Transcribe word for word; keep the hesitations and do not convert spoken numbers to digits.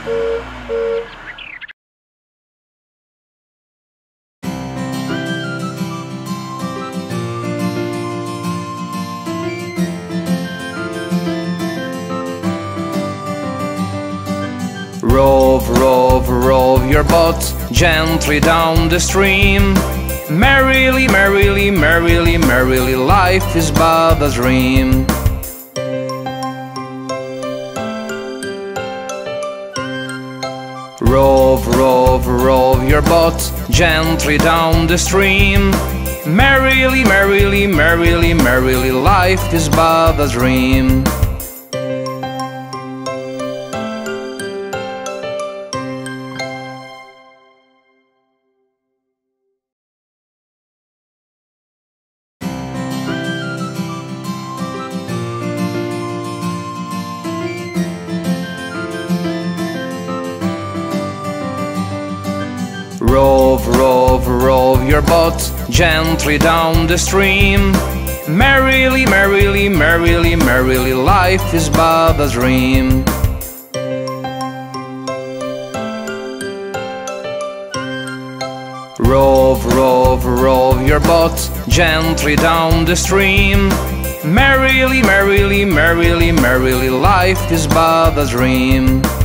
Rove, rove, rove your boat gently down the stream. Merrily, merrily, merrily, merrily, life is but a dream. Rove, rove, rove your boat gently down the stream. Merrily, merrily, merrily, merrily, life is but a dream. Rove, rove, rove your boat gently down the stream. Merrily, merrily, merrily, merrily, life is but a dream. Rove, rove, rove your boat gently down the stream. Merrily, merrily, merrily, merrily, life is but a dream.